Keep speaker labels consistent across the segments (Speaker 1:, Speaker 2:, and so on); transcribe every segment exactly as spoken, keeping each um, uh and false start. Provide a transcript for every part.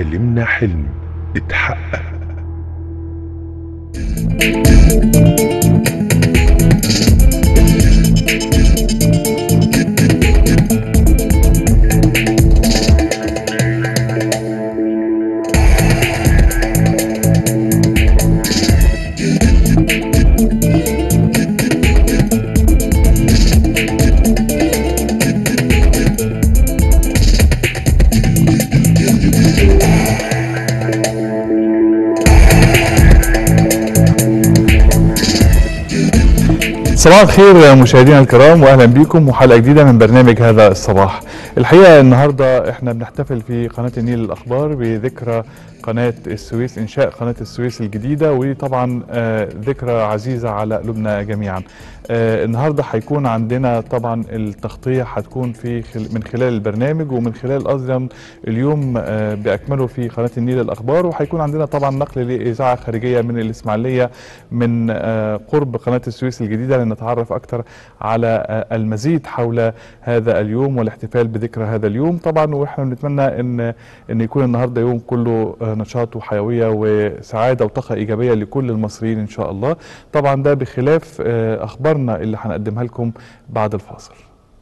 Speaker 1: حلمنا حلم اتحقق.
Speaker 2: صباح الخير مشاهدينا الكرام، واهلا بكم وحلقه جديده من برنامج هذا الصباح. الحقيقه النهارده احنا بنحتفل في قناه النيل للاخبار بذكرى قناه السويس، انشاء قناه السويس الجديده، وطبعا آه ذكرى عزيزه على قلوبنا جميعا. آه النهارده هيكون عندنا طبعا التغطيه هتكون في خل من خلال البرنامج ومن خلال ايضا اليوم آه باكمله في قناه النيل للاخبار، وهيكون عندنا طبعا نقل لاذاعه خارجيه من الاسماعيليه من آه قرب قناه السويس الجديده لنتعرف اكثر على آه المزيد حول هذا اليوم والاحتفال بذكرى هذا اليوم طبعا. واحنا بنتمنى ان ان يكون النهارده يوم كله آه نشاط وحيويه وسعاده وطاقه ايجابيه لكل المصريين ان شاء الله. طبعا ده بخلاف آه اخبارنا اللي هنقدمها لكم بعد الفاصل.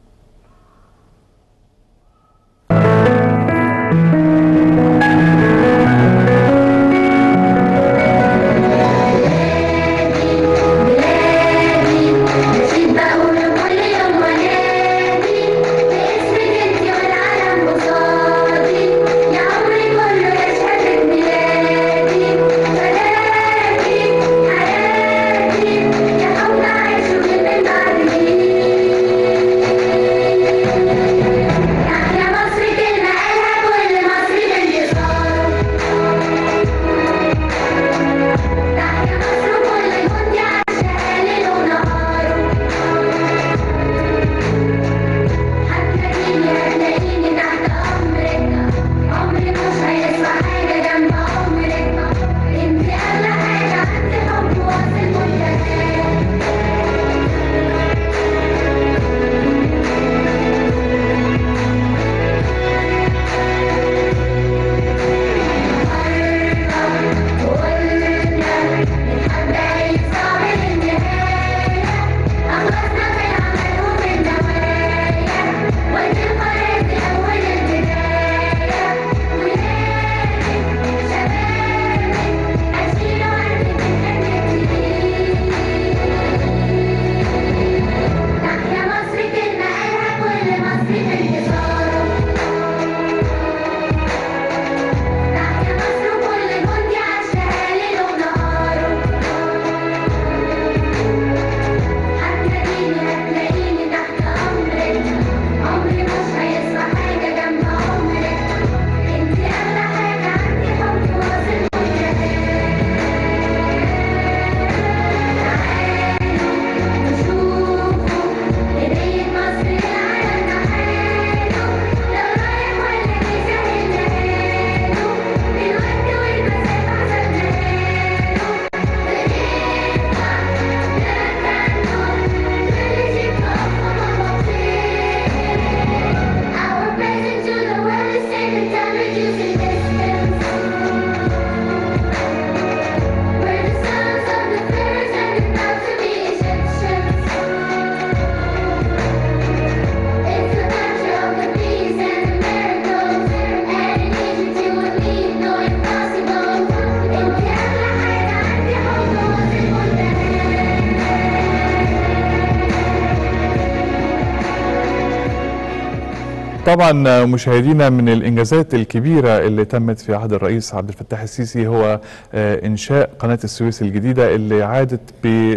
Speaker 2: طبعا مشاهدينا، من الانجازات الكبيره اللي تمت في عهد الرئيس عبد الفتاح السيسي هو انشاء قناه السويس الجديده اللي عادت ب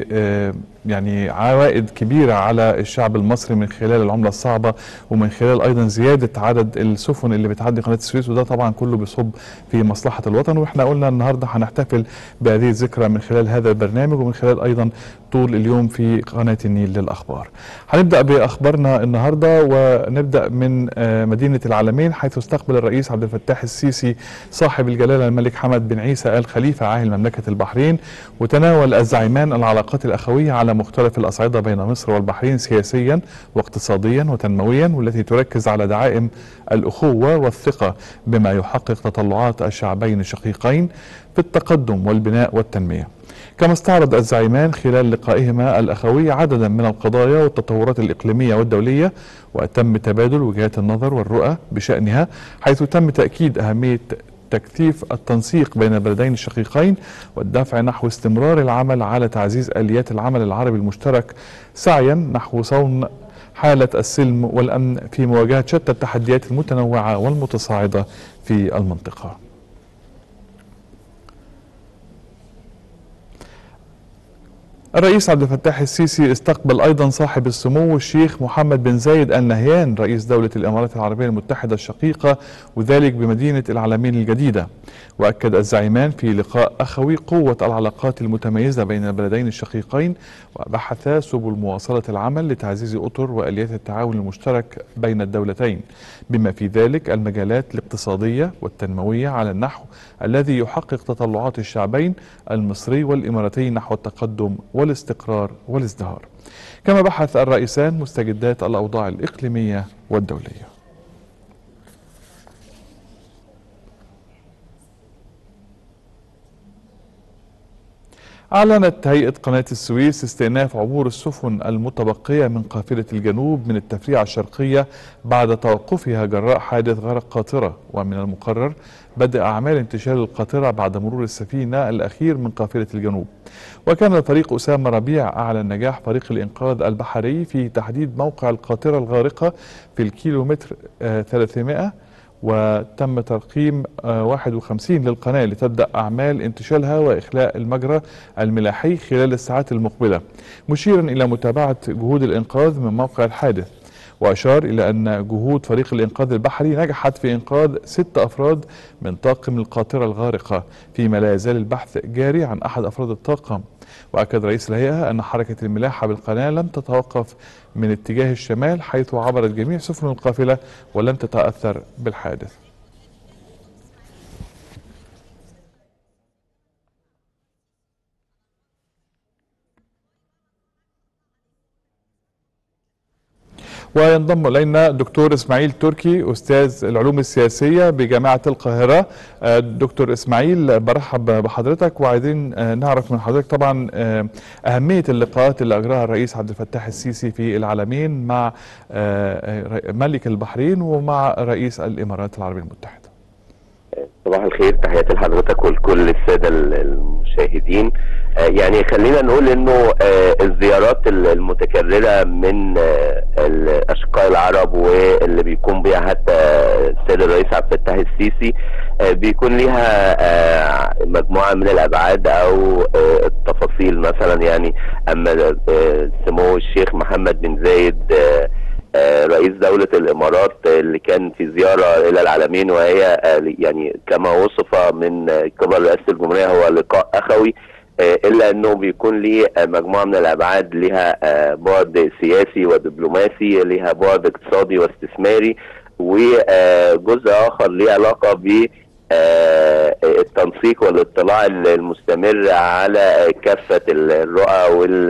Speaker 2: يعني عوائد كبيرة على الشعب المصري من خلال العملة الصعبة ومن خلال أيضا زيادة عدد السفن اللي بتعدي قناة السويس، وده طبعا كله بيصب في مصلحة الوطن. واحنا قلنا النهاردة هنحتفل بهذه الذكرى من خلال هذا البرنامج ومن خلال أيضا طول اليوم في قناة النيل للأخبار. هنبدأ بأخبارنا النهاردة ونبدأ من مدينة العلمين، حيث استقبل الرئيس عبد الفتاح السيسي صاحب الجلالة الملك حمد بن عيسى آل خليفة عاهل مملكة البحرين، وتناول الزعيمان العلاقات الأخوية على على مختلف الأصعدة بين مصر والبحرين سياسيا واقتصاديا وتنمويا، والتي تركز على دعائم الأخوة والثقة بما يحقق تطلعات الشعبين الشقيقين في التقدم والبناء والتنمية. كما استعرض الزعيمان خلال لقائهما الأخوي عددا من القضايا والتطورات الإقليمية والدولية، وتم تبادل وجهات النظر والرؤى بشأنها، حيث تم تأكيد أهمية تكثيف التنسيق بين البلدين الشقيقين والدفع نحو استمرار العمل على تعزيز آليات العمل العربي المشترك، سعيا نحو صون حالة السلم والأمن في مواجهة شتى التحديات المتنوعة والمتصاعدة في المنطقة. الرئيس عبد الفتاح السيسي استقبل أيضا صاحب السمو الشيخ محمد بن زايد آل نهيان رئيس دولة الإمارات العربية المتحدة الشقيقة، وذلك بمدينة العلمين الجديدة. وأكد الزعيمان في لقاء أخوي قوة العلاقات المتميزة بين البلدين الشقيقين، وبحثا سبل مواصلة العمل لتعزيز أطر وآليات التعاون المشترك بين الدولتين، بما في ذلك المجالات الاقتصادية والتنموية على النحو الذي يحقق تطلعات الشعبين المصري والإماراتي نحو التقدم والاستقرار والازدهار. كما بحث الرئيسان مستجدات الأوضاع الإقليمية والدولية. أعلنت هيئة قناة السويس استئناف عبور السفن المتبقية من قافلة الجنوب من التفريعة الشرقية بعد توقفها جراء حادث غرق قاطرة، ومن المقرر بدء أعمال انتشال القاطرة بعد مرور السفينة الأخير من قافلة الجنوب. وكان الفريق أسامة ربيع أعلن نجاح فريق الإنقاذ البحري في تحديد موقع القاطرة الغارقة في الكيلومتر ثلاثمائة، وتم ترقيم واحد وخمسين للقناة لتبدأ أعمال انتشالها وإخلاء المجرى الملاحي خلال الساعات المقبلة، مشيرا إلى متابعة جهود الإنقاذ من موقع الحادث. وأشار إلى أن جهود فريق الإنقاذ البحري نجحت في إنقاذ ست أفراد من طاقم القاطرة الغارقة، فيما لا يزال البحث جاري عن أحد أفراد الطاقم. وأكد رئيس الهيئة أن حركة الملاحة بالقناة لم تتوقف من اتجاه الشمال، حيث عبرت جميع سفن القافلة ولم تتأثر بالحادث. وينضم إلينا دكتور إسماعيل تركي أستاذ العلوم السياسية بجامعة القاهرة. دكتور إسماعيل، برحب بحضرتك، وعايزين نعرف من حضرتك طبعا أهمية اللقاءات اللي أجراها الرئيس عبد الفتاح السيسي في العلمين مع ملك البحرين ومع رئيس الإمارات العربية المتحدة.
Speaker 3: صباح الخير، تحياتي لحضرتك ولكل السادة المشاهدين. يعني خلينا نقول انه الزيارات المتكررة من الاشقاء العرب واللي بيقوم بها حتى السيد الرئيس عبد الفتاح السيسي بيكون ليها مجموعة من الابعاد او التفاصيل. مثلا يعني اما سمو الشيخ محمد بن زايد رئيس دولة الإمارات اللي كان في زيارة إلى العلمين، وهي يعني كما وصف من قبل رئاسة الجمهورية هو لقاء أخوي، إلا أنه بيكون ليه مجموعة من الأبعاد، لها بعد سياسي ودبلوماسي، لها بعد اقتصادي واستثماري، وجزء آخر ليه علاقة ب التنسيق والاطلاع المستمر على كافة الرؤى وال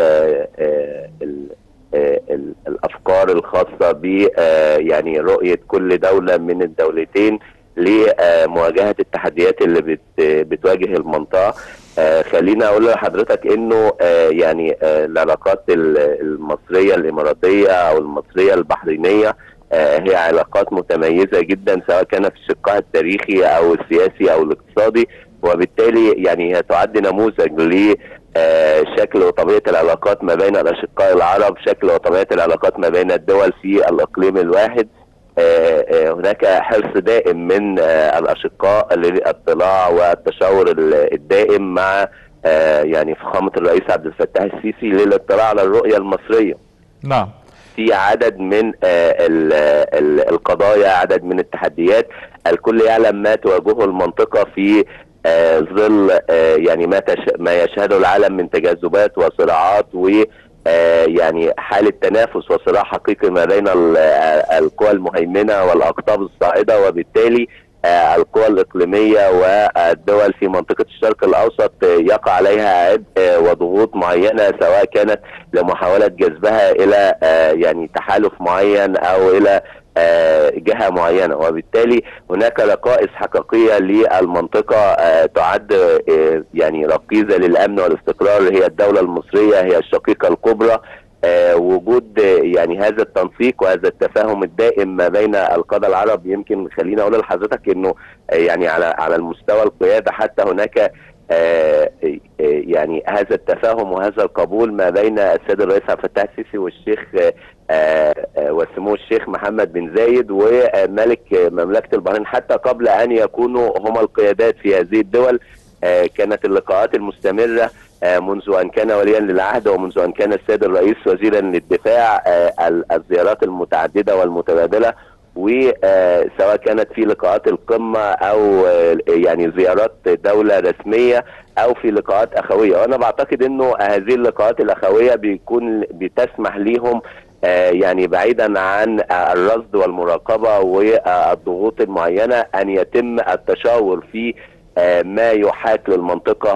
Speaker 3: الافكار الخاصه ب يعني رؤيه كل دوله من الدولتين لمواجهه التحديات اللي بتواجه المنطقه. خلينا اقول لحضرتك انه يعني العلاقات المصريه الاماراتيه او المصريه البحرينيه هي علاقات متميزه جدا، سواء كان في شقها التاريخي او السياسي او الاقتصادي، وبالتالي يعني هي تعد نموذج ل شكل وطبيعة العلاقات ما بين الأشقاء العرب، شكل وطبيعة العلاقات ما بين الدول في الإقليم الواحد. هناك حرص دائم من الأشقاء للاطلاع والتشاور الدائم مع يعني فخامة الرئيس عبد الفتاح السيسي للاطلاع على الرؤية المصرية.
Speaker 2: نعم.
Speaker 3: في عدد من القضايا، عدد من التحديات، الكل يعلم ما تواجهه المنطقة في آه ظل آه يعني ما, تش... ما يشهده العالم من تجاذبات وصراعات و آه يعني حالة تنافس وصراع حقيقي ما بين القوى المهيمنة والأقطاب الصاعدة، وبالتالي القوى الإقليمية والدول في منطقة الشرق الأوسط يقع عليها عبء وضغوط معينة، سواء كانت لمحاولة جذبها إلى يعني تحالف معين أو إلى جهة معينة. وبالتالي هناك ركائز حقيقية للمنطقة تعد يعني ركيزة للأمن والاستقرار، هي الدولة المصرية، هي الشقيقة الكبرى. آه وجود يعني هذا التنسيق وهذا التفاهم الدائم ما بين القادة العرب، يمكن خليني اقول لحضرتك انه آه يعني على على المستوى القيادة حتى هناك آه آه يعني هذا التفاهم وهذا القبول ما بين السيد الرئيس عبد الفتاح السيسي والشيخ آه آه وسمو الشيخ محمد بن زايد وملك مملكة البحرين، حتى قبل ان يكونوا هم القيادات في هذه الدول. آه كانت اللقاءات المستمرة منذ أن كان وليا للعهد ومنذ أن كان السيد الرئيس وزيرا للدفاع، الزيارات المتعددة والمتبادلة، وسواء كانت في لقاءات القمة أو يعني زيارات دولة رسمية أو في لقاءات أخوية. وأنا بعتقد أنه هذه اللقاءات الأخوية بيكون بتسمح ليهم يعني بعيدا عن الرصد والمراقبة والضغوط المعينة أن يتم التشاور في ما يحاك للمنطقة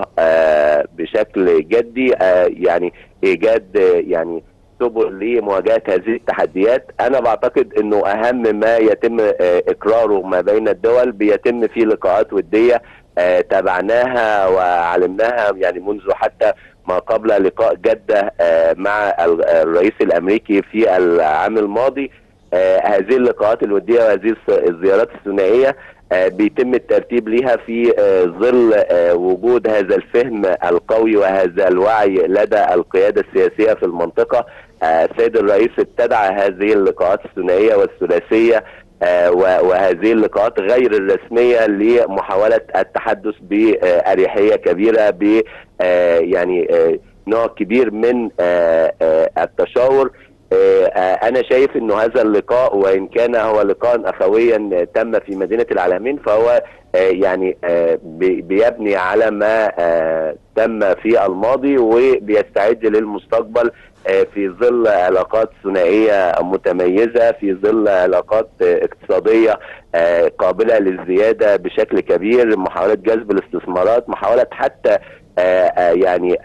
Speaker 3: بشكل جدي، يعني إيجاد يعني سبل لمواجهة هذه التحديات. أنا بعتقد أنه أهم ما يتم إقراره ما بين الدول بيتم في لقاءات ودية تابعناها وعلمناها يعني منذ حتى ما قبل لقاء جدة مع الرئيس الأمريكي في العام الماضي. هذه اللقاءات الودية وهذه الزيارات الثنائية بيتم الترتيب لها في ظل وجود هذا الفهم القوي وهذا الوعي لدى القيادة السياسية في المنطقة. السيد الرئيس ابتدع هذه اللقاءات الثنائية والثلاثية وهذه اللقاءات غير الرسمية لمحاولة التحدث بأريحية كبيرة ب يعني نوع كبير من التشاور. أنا شايف أنه هذا اللقاء وإن كان هو لقاء أخويا تم في مدينة العلمين، فهو يعني بيبني على ما تم في الماضي وبيستعد للمستقبل في ظل علاقات ثنائية متميزة، في ظل علاقات اقتصادية قابلة للزيادة بشكل كبير، محاولة جذب الاستثمارات، محاولة حتى يعني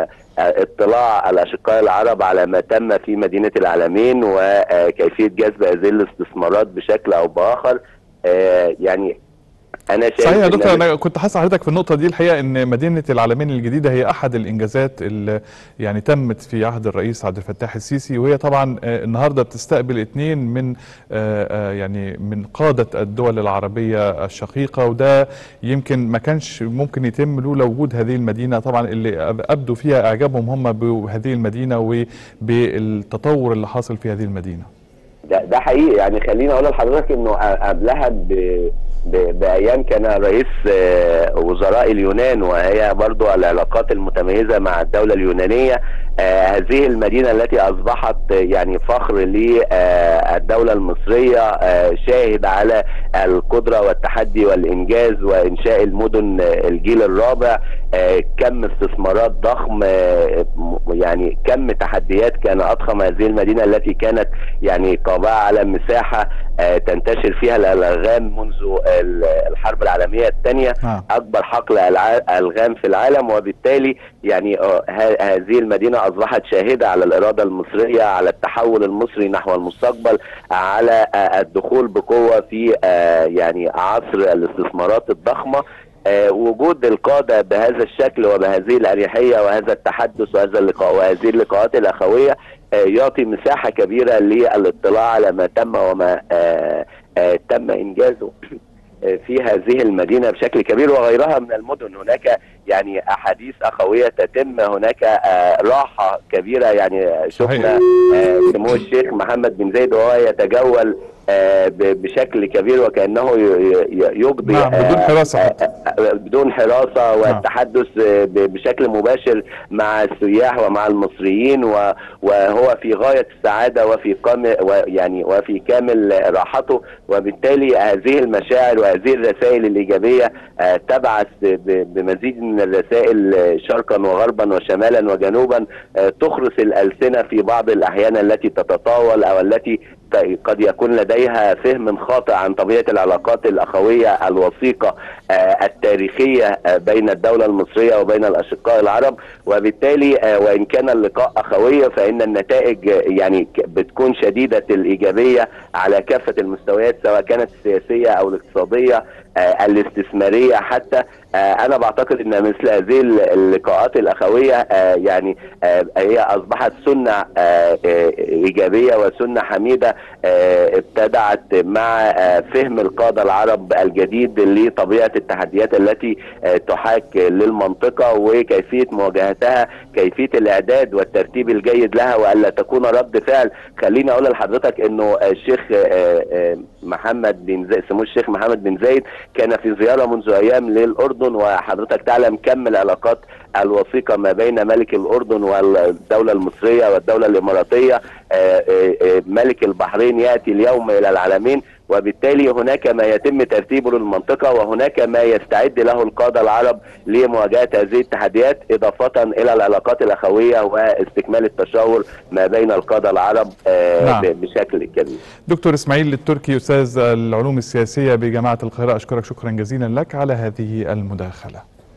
Speaker 3: اطلاع الأشقاء العرب على ما تم في مدينة العلمين وكيفية جذب هذه الاستثمارات بشكل أو بآخر. يعني أنا شايف
Speaker 2: صحيح يا دكتور، أنا كنت حاسس حضرتك في النقطة دي الحقيقة إن مدينة العلمين الجديدة هي أحد الإنجازات اللي يعني تمت في عهد الرئيس عبد الفتاح السيسي، وهي طبعا النهارده بتستقبل اثنين من يعني من قادة الدول العربية الشقيقة، وده يمكن ما كانش ممكن يتم لولا وجود هذه المدينة طبعا اللي أبدوا فيها إعجابهم هم بهذه المدينة وبالتطور اللي حاصل في هذه المدينة.
Speaker 3: ده, ده حقيقي. يعني خليني أقول لحضرتك إنه قبلها ب بأيام كان رئيس وزراء اليونان، وهي برضو العلاقات المتميزة مع الدولة اليونانية، هذه المدينة التي أصبحت يعني فخر للدولة المصرية، شاهد على القدرة والتحدي والإنجاز وإنشاء المدن الجيل الرابع، كم استثمارات ضخم، يعني كم تحديات كان أضخم هذه المدينة التي كانت يعني قابعة على مساحة تنتشر فيها الألغام منذ الحرب العالمية الثانية، أكبر حقل ألغام في العالم. وبالتالي يعني هذه المدينة أصبحت شاهدة على الإرادة المصرية، على التحول المصري نحو المستقبل، على الدخول بقوة في يعني عصر الاستثمارات الضخمة. وجود القادة بهذا الشكل وبهذه الأريحية وهذا التحدث وهذا اللقاء وهذه اللقاءات الأخوية يعطي مساحة كبيرة للاطلاع على ما تم وما تم إنجازه في هذه المدينة بشكل كبير وغيرها من المدن. هناك يعني أحاديث أخوية تتم، هناك راحة كبيرة. يعني شفنا سمو الشيخ محمد بن زايد وهو يتجول بشكل كبير وكأنه يقضي
Speaker 2: نعم بدون حراسة حتى.
Speaker 3: بدون حراسة والتحدث بشكل مباشر مع السياح ومع المصريين، وهو في غاية السعادة وفي كامل يعني وفي كامل راحته. وبالتالي هذه المشاعر وهذه الرسائل الإيجابية تبعث بمزيد من الرسائل شرقا وغربا وشمالا وجنوبا، تخرس الألسنة في بعض الأحيان التي تتطاول أو التي قد يكون لديها لديها فهم خاطئ عن طبيعة العلاقات الأخوية الوثيقة التاريخية بين الدولة المصرية وبين الأشقاء العرب. وبالتالي وإن كان اللقاء أخوية فإن النتائج يعني بتكون شديدة الإيجابية على كافة المستويات، سواء كانت السياسية أو الاقتصادية الاستثمارية حتى. أنا بعتقد أن مثل هذه اللقاءات الأخوية يعني هي أصبحت سنة إيجابية وسنة حميدة ابتدعت مع فهم القادة العرب الجديد لطبيعة التحديات التي تحاك للمنطقة وكيفية مواجهتها، كيفية الإعداد والترتيب الجيد لها، وألا تكون رد فعل. خليني أقول لحضرتك أنه الشيخ محمد بن زايد سمو الشيخ محمد بن زايد كان في زيارة منذ أيام للأردن، وحضرتك تعلم كم العلاقات الوثيقة ما بين ملك الأردن والدولة المصرية والدولة الإماراتية. ملك البحرين يأتي اليوم إلى العلمين، وبالتالي هناك ما يتم ترتيبه للمنطقة، وهناك ما يستعد له القادة العرب لمواجهة هذه التحديات، إضافة إلى العلاقات الأخوية واستكمال التشاور ما بين القادة العرب نعم. بشكل كبير.
Speaker 2: دكتور إسماعيل التركي، أستاذ العلوم السياسية بجامعة القاهرة، أشكرك شكرا جزيلا لك على هذه المداخلة.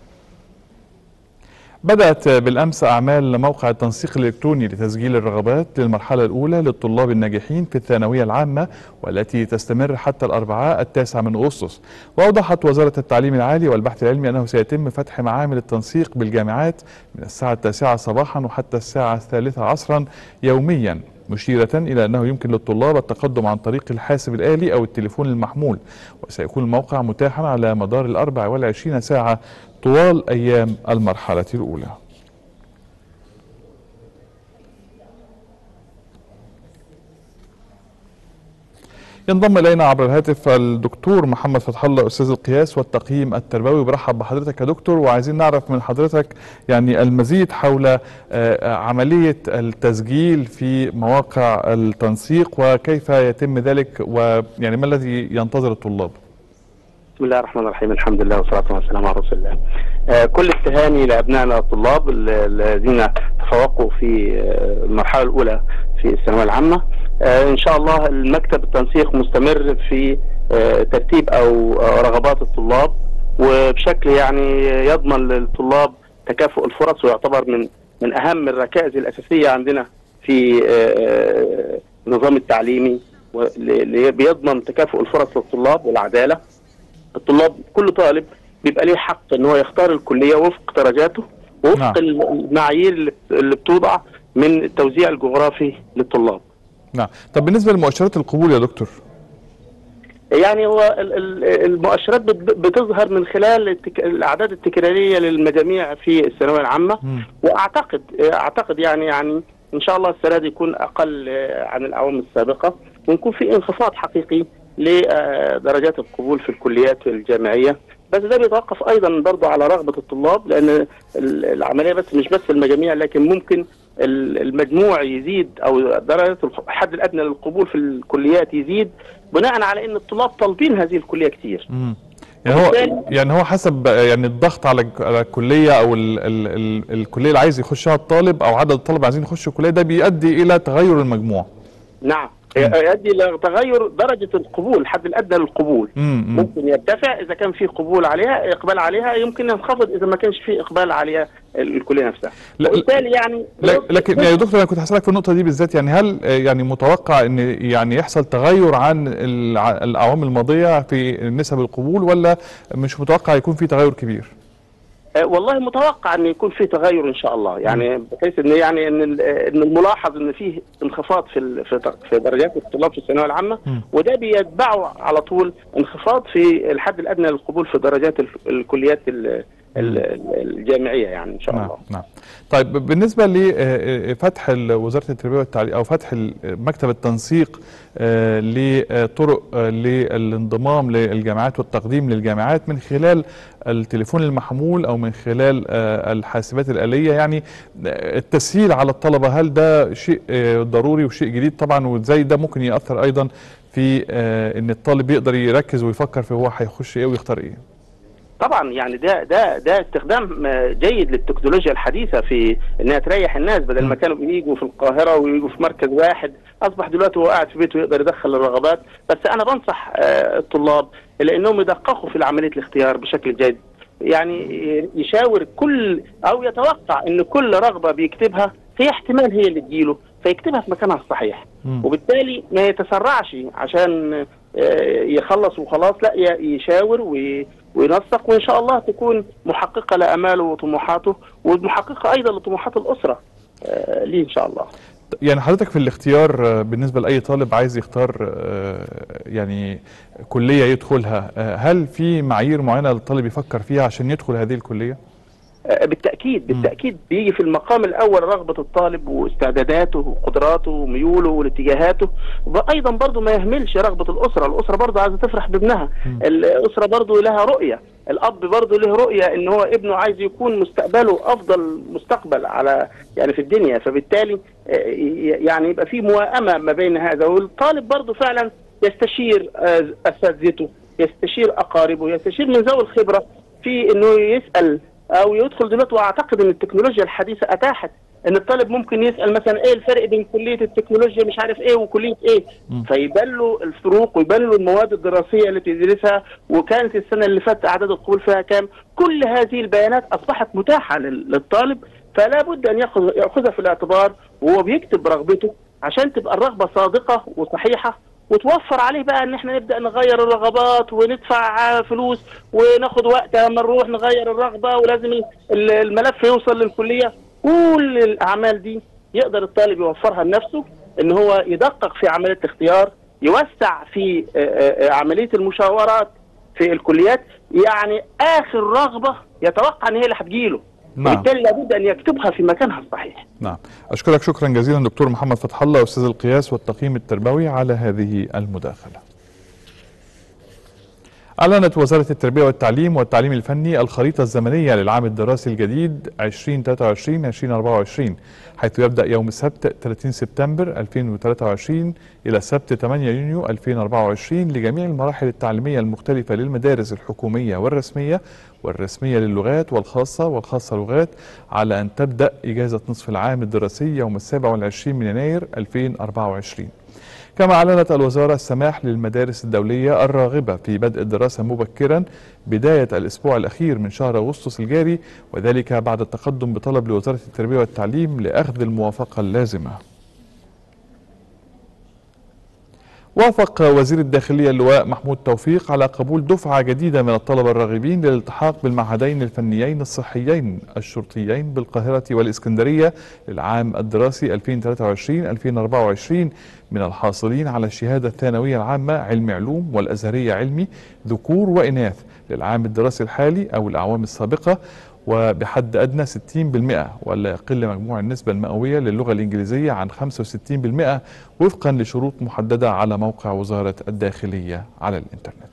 Speaker 2: بدأت بالأمس أعمال موقع التنسيق الإلكتروني لتسجيل الرغبات للمرحلة الأولى للطلاب الناجحين في الثانوية العامة، والتي تستمر حتى الأربعاء التاسع من أغسطس. وأوضحت وزارة التعليم العالي والبحث العلمي أنه سيتم فتح معامل التنسيق بالجامعات من الساعة التاسعة صباحا وحتى الساعة الثالثة عصرا يوميا، مشيرة إلى أنه يمكن للطلاب التقدم عن طريق الحاسب الآلي أو التليفون المحمول، وسيكون الموقع متاحا على مدار الأربع والعشرين ساعة طوال أيام المرحلة الأولى. ينضم إلينا عبر الهاتف الدكتور محمد فتح الله، أستاذ القياس والتقييم التربوي. برحب بحضرتك يا دكتور، وعايزين نعرف من حضرتك يعني المزيد حول عملية التسجيل في مواقع التنسيق وكيف يتم ذلك، ويعني ما الذي ينتظر الطلاب؟
Speaker 4: بسم الله الرحمن الرحيم، الحمد لله والصلاة والسلام على رسول الله. آه كل التهاني لأبنائنا الطلاب الذين تفوقوا في المرحلة الأولى في الثانوية العامة. آه إن شاء الله المكتب التنسيق مستمر في آه ترتيب أو آه رغبات الطلاب، وبشكل يعني يضمن للطلاب تكافؤ الفرص، ويعتبر من من أهم الركائز الأساسية عندنا في آه النظام التعليمي، بيضمن تكافؤ الفرص للطلاب والعدالة. الطلاب كل طالب بيبقى ليه حق ان هو يختار الكليه وفق درجاته ووفق نعم. المعايير اللي بتوضع من التوزيع الجغرافي للطلاب.
Speaker 2: نعم. طب بالنسبه لمؤشرات القبول يا دكتور؟
Speaker 4: يعني هو المؤشرات بتظهر من خلال الاعداد التكراريه للمجاميع في الثانويه العامه، م. واعتقد اعتقد يعني يعني ان شاء الله السنه دي يكون اقل عن الاعوام السابقه، ويكون في انخفاض حقيقي لدرجات القبول في الكليات الجامعية. بس ده بيتوقف ايضا برضه على رغبة الطلاب، لان العملية بس مش بس المجاميع، لكن ممكن المجموع يزيد او درجة الحد الادنى للقبول في الكليات يزيد بناء على ان الطلاب طالبين هذه الكلية كتير.
Speaker 2: مم. يعني هو يعني هو حسب يعني الضغط على على الكليه او ال ال ال الكليه اللي عايز يخشها الطالب او عدد الطلبه عايزين يخشوا الكليه، ده بيؤدي الى تغير المجموع.
Speaker 4: نعم، يؤدي الى تغير درجه القبول، الحد الادنى للقبول. مم. ممكن يرتفع اذا كان في قبول عليها، اقبال عليها، يمكن ينخفض اذا ما كانش في اقبال عليها الكليه نفسها. وبالتالي يعني
Speaker 2: لكن يا دكتور انا كنت هسالك في النقطه دي بالذات، يعني هل يعني متوقع ان يعني يحصل تغير عن الاعوام الماضيه في نسب القبول، ولا مش متوقع يكون في تغير كبير؟
Speaker 4: والله متوقع ان يكون في تغير ان شاء الله، يعني بحيث ان يعني ان ان الملاحظ ان فيه انخفاض في في درجات الطلاب في الثانويه العامه، وده بيتبعه على طول انخفاض في الحد الادنى للقبول في درجات الكليات الجامعيه يعني ان شاء الله.
Speaker 2: نعم نعم. طيب بالنسبه لفتح وزاره التربيه والتعليم او فتح مكتب التنسيق لطرق للانضمام للجامعات والتقديم للجامعات من خلال التليفون المحمول او من خلال الحاسبات الآلية، يعني التسهيل على الطلبه، هل ده شيء ضروري وشيء جديد طبعا، وازاي ده ممكن يأثر ايضا في ان الطالب يقدر يركز ويفكر في هو هيخش ايه ويختار ايه؟
Speaker 4: طبعا يعني ده ده ده استخدام جيد للتكنولوجيا الحديثه في انها تريح الناس، بدل ما كانوا بييجوا في القاهره وييجوا في مركز واحد، اصبح دلوقتي هو قاعد في بيته يقدر يدخل الرغبات. بس انا بنصح الطلاب لانهم يدققوا في عمليه الاختيار بشكل جيد، يعني يشاور كل او يتوقع ان كل رغبه بيكتبها في احتمال هي اللي تجيله، فيكتبها في مكانها الصحيح، وبالتالي ما يتسرعش عشان يخلص وخلاص، لا يشاور وينسق، وان شاء الله تكون محققه لاماله وطموحاته، ومحققه ايضا لطموحات الاسره ليه ان شاء الله.
Speaker 2: يعني حضرتك في الاختيار بالنسبه لاي طالب عايز يختار يعني كليه يدخلها، هل في معايير معينه الطالب يفكر فيها عشان يدخل هذه الكليه؟
Speaker 4: بالتأكيد بالتأكيد بيجي في المقام الأول رغبة الطالب واستعداداته وقدراته وميوله واتجاهاته، وأيضا برضه ما يهملش رغبة الأسرة. الأسرة برضه عايزة تفرح بابنها، الأسرة برضه لها رؤية، الأب برضه له رؤية إن هو ابنه عايز يكون مستقبله أفضل مستقبل على يعني في الدنيا، فبالتالي يعني يبقى في موائمة ما بين هذا، والطالب برضه فعلا يستشير أساتذته، يستشير أقاربه، يستشير من ذوي الخبرة في إنه يسأل او يدخل دلوقتي. واعتقد ان التكنولوجيا الحديثه اتاحت ان الطالب ممكن يسال مثلا ايه الفرق بين كليه التكنولوجيا مش عارف ايه وكليه ايه، فيبان له الفروق ويبان له المواد الدراسيه اللي بيدرسها، وكانت السنه اللي فاتت اعداد القبول فيها كام. كل هذه البيانات اصبحت متاحه للطالب، فلا بد ان ياخذ ياخذها في الاعتبار وهو بيكتب رغبته عشان تبقى الرغبه صادقه وصحيحه، وتوفر عليه بقى ان احنا نبدا نغير الرغبات وندفع فلوس وناخد وقت لما نروح نغير الرغبه، ولازم الملف يوصل للكليه. كل الاعمال دي يقدر الطالب يوفرها لنفسه، ان هو يدقق في عمليه الاختيار، يوسع في عمليه المشاورات في الكليات، يعني اخر رغبه يتوقع ان هي اللي هتجيله،
Speaker 2: نعم.
Speaker 4: وبالتالي لابد ان يكتبها في مكانها الصحيح.
Speaker 2: نعم، اشكرك شكرا جزيلا دكتور محمد فتح الله استاذ القياس والتقييم التربوي على هذه المداخله. أعلنت وزارة التربية والتعليم والتعليم الفني الخريطة الزمنية للعام الدراسي الجديد ألفين وثلاثة وعشرين ألفين وأربعة وعشرين، حيث يبدأ يوم السبت ثلاثين سبتمبر ألفين وثلاثة وعشرين إلى السبت ثمانية يونيو ألفين وأربعة وعشرين لجميع المراحل التعليمية المختلفة للمدارس الحكومية والرسمية والرسمية للغات والخاصة والخاصة لغات، على أن تبدأ إجازة نصف العام الدراسي يوم السابع والعشرين من يناير ألفين وأربعة وعشرين. كما أعلنت الوزارة السماح للمدارس الدولية الراغبة في بدء الدراسة مبكرا بداية الأسبوع الأخير من شهر أغسطس الجاري، وذلك بعد التقدم بطلب لوزارة التربية والتعليم لأخذ الموافقة اللازمة. وافق وزير الداخلية اللواء محمود توفيق على قبول دفعة جديدة من الطلبة الراغبين للالتحاق بالمعهدين الفنيين الصحيين الشرطيين بالقاهرة والإسكندرية للعام الدراسي ألفين وثلاثة وعشرين ألفين وأربعة وعشرين من الحاصلين على الشهادة الثانوية العامة علم علوم والأزهرية علمي ذكور وإناث للعام الدراسي الحالي أو الأعوام السابقة، وبحد أدنى ستين بالمئة، ولا يقل مجموع النسبة المئوية للغة الإنجليزية عن خمسة وستين بالمئة وفقا لشروط محددة على موقع وزارة الداخلية على الإنترنت.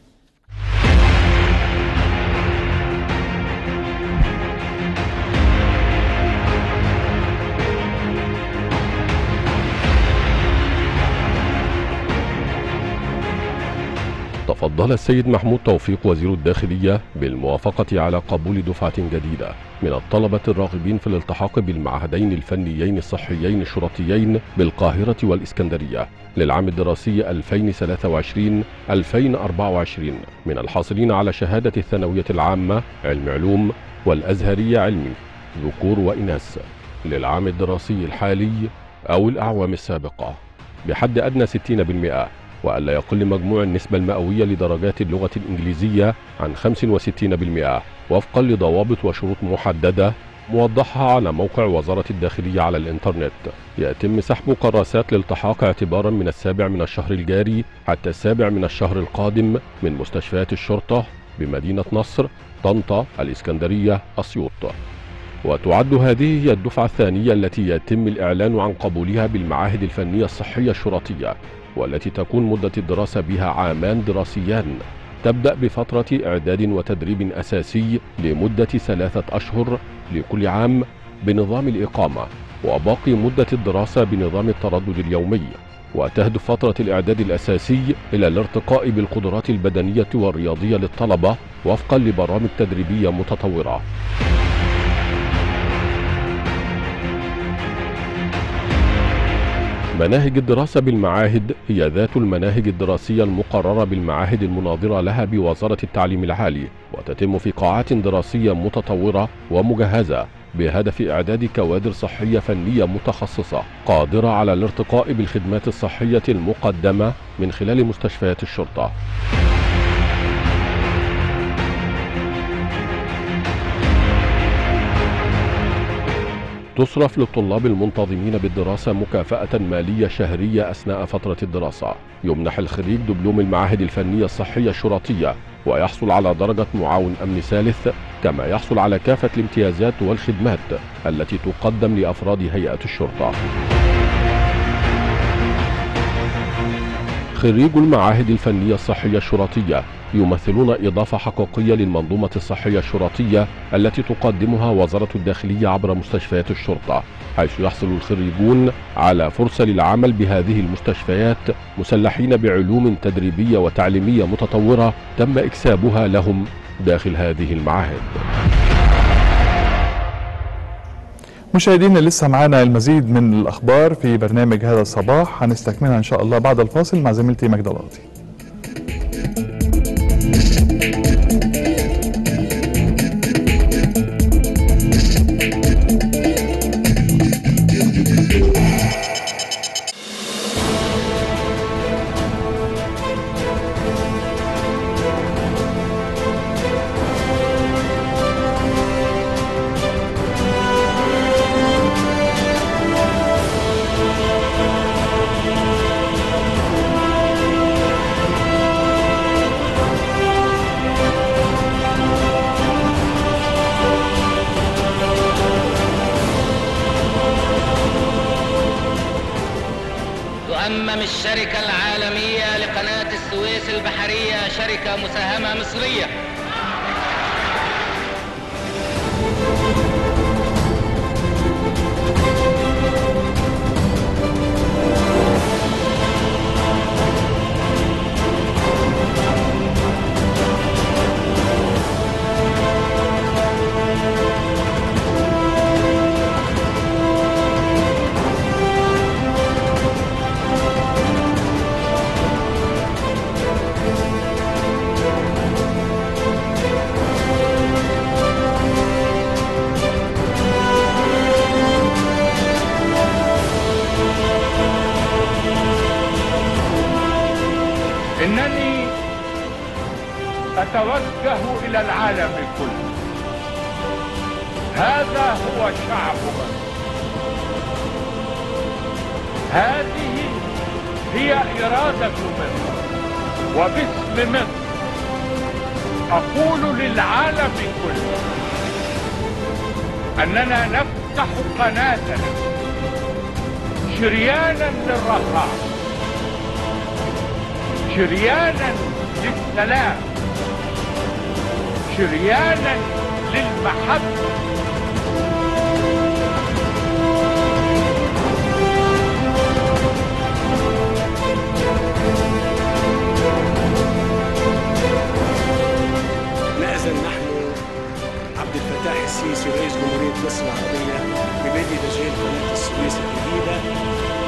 Speaker 5: تفضل السيد محمود توفيق وزير الداخلية بالموافقة على قبول دفعة جديدة من الطلبة الراغبين في الالتحاق بالمعهدين الفنيين الصحيين الشرطيين بالقاهرة والإسكندرية للعام الدراسي ألفين وثلاثة وعشرين ألفين وأربعة وعشرين من الحاصلين على شهادة الثانوية العامة علم علوم والأزهرية علمي ذكور وإناث للعام الدراسي الحالي أو الأعوام السابقة بحد أدنى ستين بالمئة، وألا يقل مجموع النسبة المئوية لدرجات اللغة الإنجليزية عن خمسة وستين بالمئة وفقا لضوابط وشروط محددة موضحها على موقع وزارة الداخلية على الإنترنت. يتم سحب كراسات الالتحاق اعتبارا من السابع من الشهر الجاري حتى السابع من الشهر القادم من مستشفيات الشرطة بمدينة نصر، طنطا، الإسكندرية، أسيوط. وتعد هذه هي الدفعة الثانية التي يتم الإعلان عن قبولها بالمعاهد الفنية الصحية الشرطية، والتي تكون مدة الدراسة بها عامان دراسيان، تبدأ بفترة إعداد وتدريب أساسي لمدة ثلاثة أشهر لكل عام بنظام الإقامة، وباقي مدة الدراسة بنظام التردد اليومي، وتهدف فترة الإعداد الأساسي إلى الارتقاء بالقدرات البدنية والرياضية للطلبة وفقا لبرامج تدريبية متطورة. مناهج الدراسة بالمعاهد هي ذات المناهج الدراسية المقررة بالمعاهد المناظرة لها بوزارة التعليم العالي، وتتم في قاعات دراسية متطورة ومجهزة بهدف إعداد كوادر صحية فنية متخصصة قادرة على الارتقاء بالخدمات الصحية المقدمة من خلال مستشفيات الشرطة. تصرف للطلاب المنتظمين بالدراسة مكافأة مالية شهرية أثناء فترة الدراسة. يمنح الخريج دبلوم المعاهد الفنية الصحية الشرطية ويحصل على درجة معاون أمن ثالث، كما يحصل على كافة الامتيازات والخدمات التي تقدم لأفراد هيئة الشرطة. خريج المعاهد الفنية الصحية الشرطية يمثلون إضافة حقيقية للمنظومة الصحية الشرطية التي تقدمها وزارة الداخلية عبر مستشفيات الشرطة، حيث يحصل الخريجون على فرصة للعمل بهذه المستشفيات مسلحين بعلوم تدريبية وتعليمية متطورة تم إكسابها لهم داخل هذه المعاهد.
Speaker 2: مشاهدينا لسه معانا المزيد من الأخبار في برنامج هذا الصباح، هنستكملها إن شاء الله بعد الفاصل مع زميلتي مجدة القاضي.
Speaker 6: تؤمم الشركة العالمية لقناة السويس البحرية شركة مساهمة مصرية.
Speaker 7: إنني أتوجه إلى العالم كله، هذا هو شعب مصر، هذه هي إرادة مصر، وباسم مصر أقول للعالم كله أننا نفتح قناتنا شريانا للرخاء، شريانا للسلام، شريانا للمحبة.
Speaker 8: نأذن نحن عبد الفتاح السيسي رئيس جمهورية مصر العربية ببدء تشغيل قناة السويس الجديدة.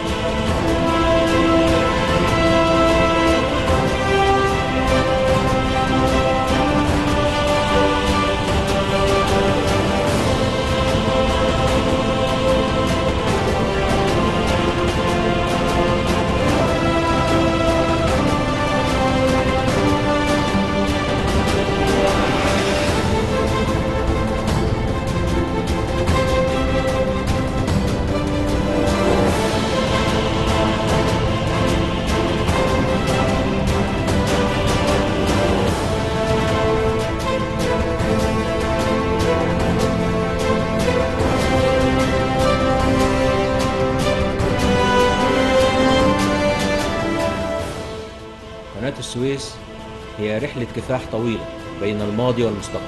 Speaker 9: قناة السويس هي رحلة كفاح طويلة بين الماضي والمستقبل.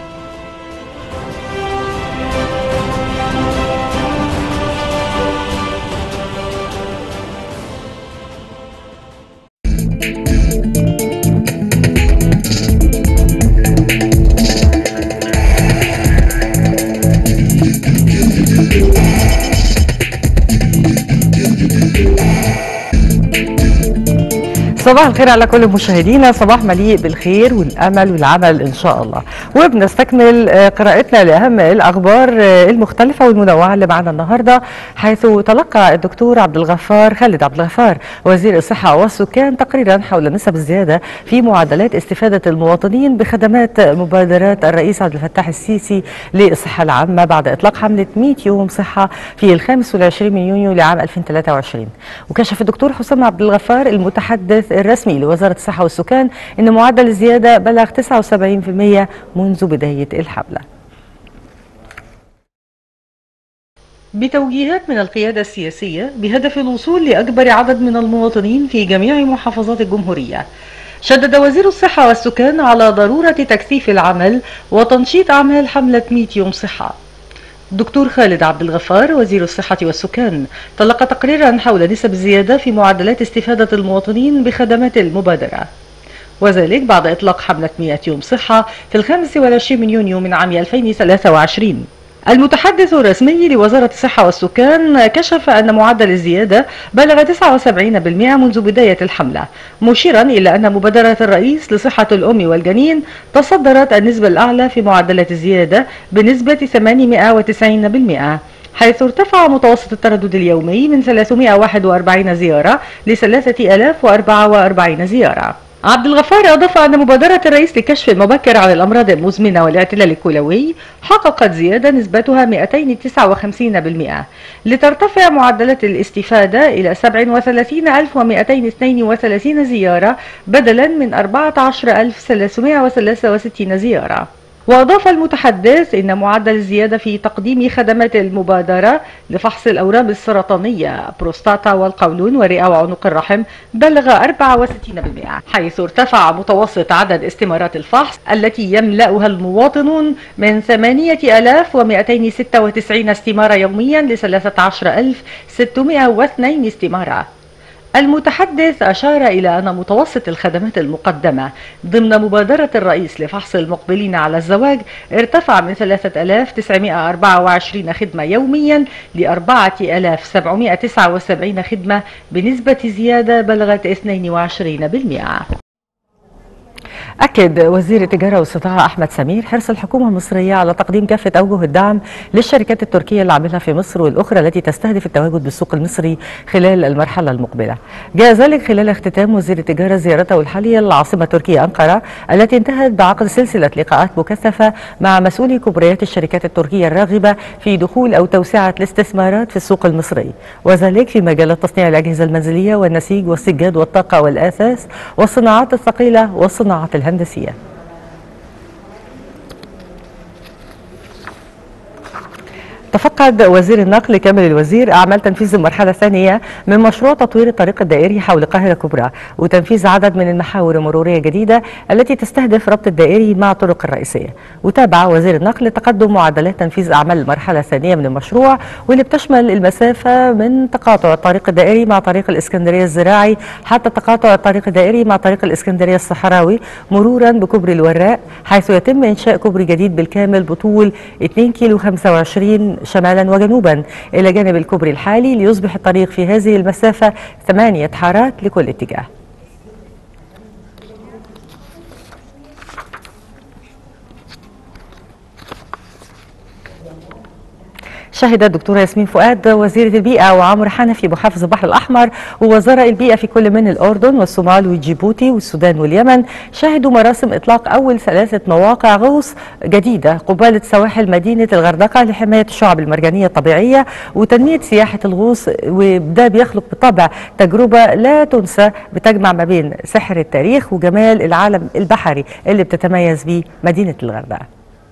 Speaker 10: صباح الخير على كل مشاهدينا، صباح مليء بالخير والامل والعمل ان شاء الله. وبنستكمل قراءتنا لاهم الاخبار المختلفه والمنوعه اللي معنا النهارده، حيث تلقى الدكتور عبد الغفار خالد عبد الغفار وزير الصحه والسكان تقريرا حول نسب الزياده في معدلات استفاده المواطنين بخدمات مبادرات الرئيس عبد الفتاح السيسي للصحه العامه بعد اطلاق حمله مئة يوم صحه في الخامس والعشرين من يونيو لعام ألفين وثلاثة وعشرين. وكشف الدكتور حسام عبد الغفار المتحدث الرسمي لوزارة الصحة والسكان أن معدل الزيادة بلغ تسعة وسبعين بالمئة منذ بداية الحملة. بتوجيهات من القيادة السياسية بهدف الوصول لأكبر عدد من المواطنين في جميع محافظات الجمهورية، شدد وزير الصحة والسكان على ضرورة تكثيف العمل وتنشيط أعمال حملة مئة يوم صحة. دكتور خالد عبد الغفار وزير الصحة والسكان تلقى تقريرا حول نسب الزيادة في معدلات استفادة المواطنين بخدمات المبادرة، وذلك بعد إطلاق حملة مئة يوم صحة في الخامس والعشرين من يونيو من عام ألفين وثلاثة وعشرين. المتحدث الرسمي لوزارة الصحة والسكان كشف أن معدل الزيادة بلغ تسعة وسبعين بالمئة منذ بداية الحملة، مشيرا إلى أن مبادرة الرئيس لصحة الأم والجنين تصدرت النسبة الأعلى في معدلات الزيادة بنسبة ثمانمئة وتسعين بالمئة، حيث ارتفع متوسط التردد اليومي من ثلاثمئة وواحد وأربعين زيارة ل ثلاثة آلاف وأربعة وأربعين زيارة. عبد الغفار أضاف أن مبادرة الرئيس لكشف المبكر عن الأمراض المزمنة والاعتلال الكلوي حققت زيادة نسبتها مئتين وتسعة وخمسين بالمئة، لترتفع معدلات الاستفادة إلى سبعة وثلاثين ألف ومئتين واثنين وثلاثين زيارة بدلا من أربعة عشر ألف وثلاثمئة وثلاثة وستين زيارة. وأضاف المتحدث إن معدل الزيادة في تقديم خدمات المبادرة لفحص الأورام السرطانية بروستاتا والقولون والرئة وعنق الرحم بلغ أربعة وستين بالمئة، حيث ارتفع متوسط عدد استمارات الفحص التي يملأها المواطنون من ثمانية آلاف ومئتين وستة وتسعين استمارة يوميا ل ثلاثة عشر ألف وستمئة واثنين استمارة. المتحدث أشار إلى أن متوسط الخدمات المقدمة ضمن مبادرة الرئيس لفحص المقبلين على الزواج ارتفع من ثلاثة آلاف وتسعمئة وأربعة وعشرين خدمة يوميا ل أربعة آلاف وسبعمئة وتسعة وسبعين خدمة بنسبة زيادة بلغت اثنين وعشرين بالمئة. أكد وزير التجارة والصناعة أحمد سمير حرص الحكومة المصرية على تقديم كافة أوجه الدعم للشركات التركية العاملة في مصر والأخرى التي تستهدف التواجد بالسوق المصري خلال المرحلة المقبلة. جاء ذلك خلال اختتام وزير التجارة زيارته الحالية للعاصمة التركية أنقرة، التي انتهت بعقد سلسلة لقاءات مكثفة مع مسؤولي كبريات الشركات التركية الراغبة في دخول أو توسعة الاستثمارات في السوق المصري، وذلك في مجالات تصنيع الأجهزة المنزلية والنسيج والسجاد والطاقة والآثاث والصناعات الثقيلة والصناعات الهندسية. تفقد وزير النقل كامل الوزير أعمال تنفيذ المرحلة الثانية من مشروع تطوير الطريق الدائري حول القاهرة الكبرى وتنفيذ عدد من المحاور المرورية جديدة التي تستهدف ربط الدائري مع الطرق الرئيسية. وتابع وزير النقل تقدم معدلات تنفيذ أعمال المرحلة الثانية من المشروع، واللي بتشمل المسافة من تقاطع الطريق الدائري مع طريق الإسكندرية الزراعي حتى تقاطع الطريق الدائري مع طريق الإسكندرية الصحراوي مرورا بكوبري الوراق، حيث يتم إنشاء كوبري جديد بالكامل بطول اثنين كيلو وخمسة وعشرين شمالا وجنوبا إلى جانب الكوبري الحالي، ليصبح الطريق في هذه المسافة ثمانية حارات لكل اتجاه. شهد الدكتورة ياسمين فؤاد وزيرة البيئة وعمرو حنفي محافظ البحر الأحمر ووزراء البيئة في كل من الأردن والصومال وجيبوتي والسودان واليمن شهدوا مراسم إطلاق أول ثلاثة مواقع غوص جديدة قبالة سواحل مدينة الغردقة لحماية الشعب المرجانية الطبيعية وتنمية سياحة الغوص، وده بيخلق بالطبع تجربة لا تنسى بتجمع ما بين سحر التاريخ وجمال العالم البحري اللي بتتميز به مدينة الغردقة.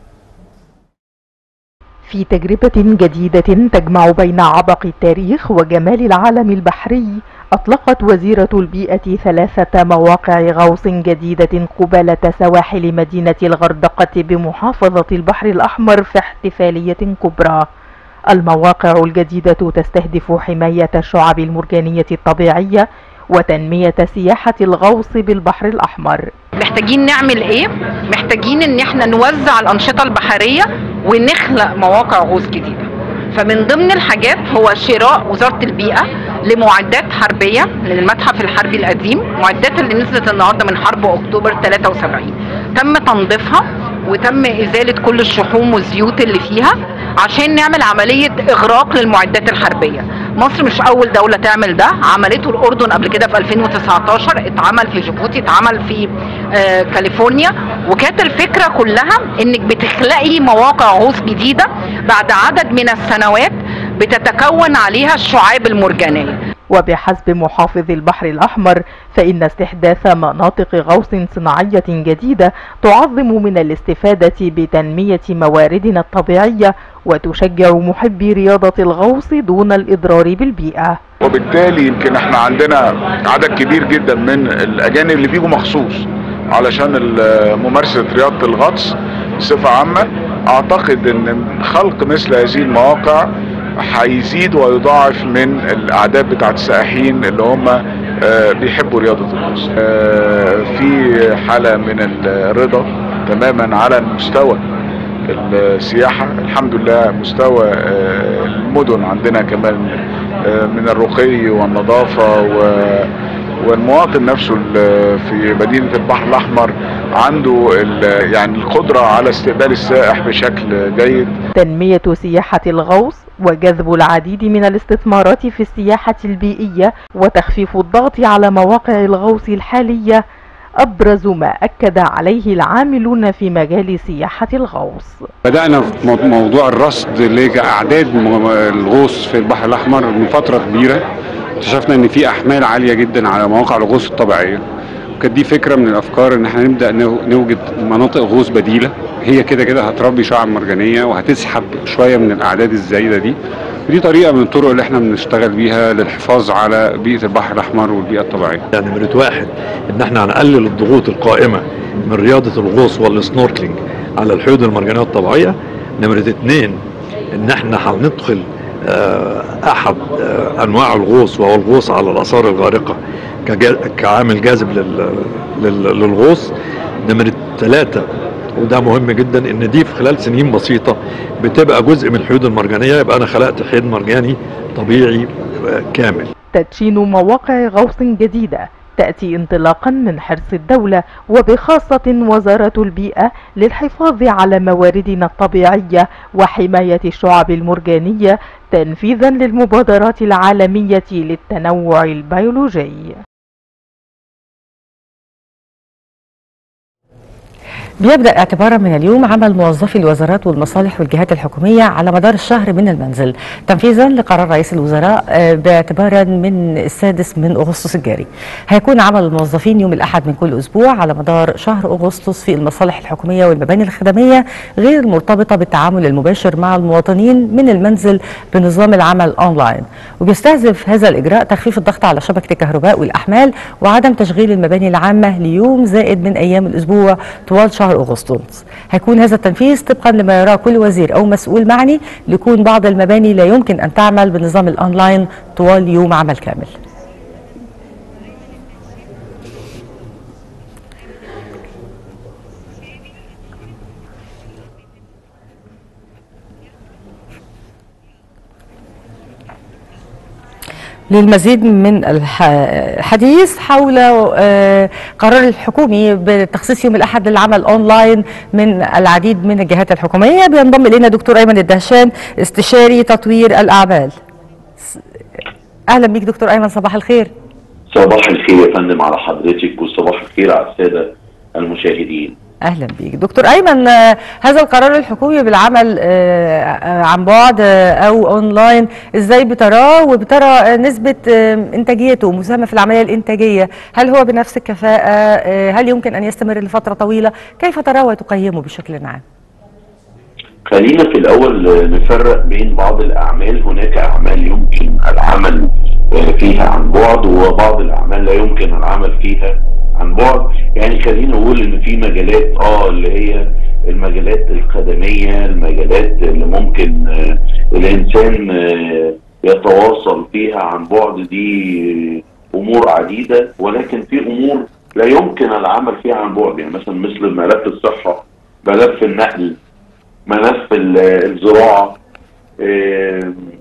Speaker 11: في تجربة جديدة تجمع بين عبق التاريخ وجمال العالم البحري، أطلقت وزيرة البيئة ثلاثة مواقع غوص جديدة قبالة سواحل مدينة الغردقة بمحافظة البحر الأحمر في احتفالية كبرى. المواقع الجديدة تستهدف حماية الشعب المرجانية الطبيعية وتنمية سياحة الغوص بالبحر الأحمر.
Speaker 12: محتاجين نعمل ايه؟ محتاجين ان احنا نوزع الأنشطة البحرية ونخلق مواقع غوص جديدة. فمن ضمن الحاجات هو شراء وزارة البيئة لمعدات حربيه للمتحف الحربي القديم، معدات اللي نزلت النهارده من حرب اكتوبر ثلاثة وسبعين. تم تنظيفها وتم ازاله كل الشحوم والزيوت اللي فيها عشان نعمل عمليه اغراق للمعدات الحربيه. مصر مش اول دوله تعمل ده، عملته الاردن قبل كده في ألفين وتسعتاشر، اتعمل في جيبوتي، اتعمل في آه كاليفورنيا. وكانت الفكره كلها انك بتخلقي مواقع غوص جديده بعد عدد من السنوات بتتكون عليها الشعاب المرجانيه.
Speaker 11: وبحسب محافظ البحر الأحمر فإن استحداث مناطق غوص صناعية جديدة تعظم من الاستفادة بتنمية مواردنا الطبيعية وتشجع محبي رياضة الغوص دون الإضرار بالبيئة.
Speaker 13: وبالتالي يمكن احنا عندنا عدد كبير جدا من الأجانب اللي بيجوا مخصوص علشان ممارسة رياضة الغطس بصفة عامة. أعتقد أن خلق مثل هذه المواقع هيزيد ويضاعف من الاعداد بتاعت السائحين اللي هم بيحبوا رياضه الغوص. في حاله من الرضا تماما على المستوى السياحه، الحمد لله. مستوى المدن عندنا كمان من الرقي والنظافه، والمواطن نفسه في مدينه البحر الاحمر عنده يعني القدره على استقبال السائح بشكل جيد.
Speaker 11: تنميه سياحه الغوص وجذب العديد من الاستثمارات في السياحة البيئية وتخفيف الضغط على مواقع الغوص الحالية أبرز ما أكد عليه العاملون في مجال سياحة الغوص.
Speaker 14: بدأنا في موضوع الرصد لأعداد الغوص في البحر الأحمر من فترة كبيرة. اكتشفنا إن في أحمال عالية جدا على مواقع الغوص الطبيعية، وكانت دي فكرة من الأفكار إن احنا نبدأ نوجد مناطق غوص بديلة. هي كده كده هتربي شعاب مرجانية وهتسحب شوية من الأعداد الزايدة دي، ودي طريقة من الطرق اللي احنا بنشتغل بيها للحفاظ على بيئة البحر الأحمر والبيئة الطبيعية.
Speaker 15: يعني نمرة واحد إن احنا هنقلل الضغوط القائمة من رياضة الغوص والسنوركلينج على الحيود المرجانية الطبيعية. نمرة اتنين إن احنا هندخل أحد أنواع الغوص وهو الغوص على الآثار الغارقة كعامل جاذب للغوص. نمرة ثلاثة وده مهم جدا ان دي في خلال سنين بسيطه بتبقى جزء من الحيود المرجانيه، يبقى انا خلقت حيد مرجاني طبيعي كامل.
Speaker 11: تدشين مواقع غوص جديده تأتي انطلاقا من حرص الدولة وبخاصة وزارة البيئة للحفاظ على مواردنا الطبيعية وحماية الشعب المرجانية تنفيذا للمبادرات العالمية للتنوع البيولوجي.
Speaker 16: بيبدأ اعتبارا من اليوم عمل موظفي الوزارات والمصالح والجهات الحكومية على مدار الشهر من المنزل تنفيذا لقرار رئيس الوزراء باعتبارا من السادس من أغسطس الجاري. هيكون عمل الموظفين يوم الأحد من كل أسبوع على مدار شهر أغسطس في المصالح الحكومية والمباني الخدمية غير المرتبطة بالتعامل المباشر مع المواطنين من المنزل بنظام العمل أونلاين. وبيستهدف هذا الإجراء تخفيف الضغط على شبكة الكهرباء والأحمال وعدم تشغيل المباني العامة ليوم زائد من أيام الأسبوع طوال شهر أغسطس. هيكون هذا التنفيذ طبقا لما يراه كل وزير أو مسؤول معني ليكون بعض المباني لا يمكن أن تعمل بنظام الأونلاين طوال يوم عمل كامل. للمزيد من الحديث حول قرار الحكومي بتخصيص يوم الأحد للعمل أونلاين من العديد من الجهات الحكومية بينضم إلينا دكتور أيمن الدهشان استشاري تطوير الأعمال. أهلا بيك دكتور أيمن، صباح الخير.
Speaker 17: صباح الخير يا فندم على حضرتك وصباح الخير على السادة المشاهدين.
Speaker 16: اهلا بيك دكتور ايمن. هذا القرار الحكومي بالعمل عن بعد او اونلاين ازاي بتراه وبترى نسبه انتاجيته ومساهمه في العمليه الانتاجيه؟ هل هو بنفس الكفاءه؟ هل يمكن ان يستمر لفتره طويله؟ كيف تراه وتقيمه بشكل عام؟
Speaker 17: خلينا في الاول نفرق بين بعض الاعمال. هناك اعمال يمكن العمل فيها عن بعد وبعض الاعمال لا يمكن العمل فيها عن بعد. يعني خلينا نقول ان في مجالات اه اللي هي المجالات الخدميه، المجالات اللي ممكن آه الانسان آه يتواصل فيها عن بعد، دي امور عديده. ولكن في امور لا يمكن العمل فيها عن بعد، يعني مثلا مثل ملف الصحه، ملف النقل، ملف الزراعه، آه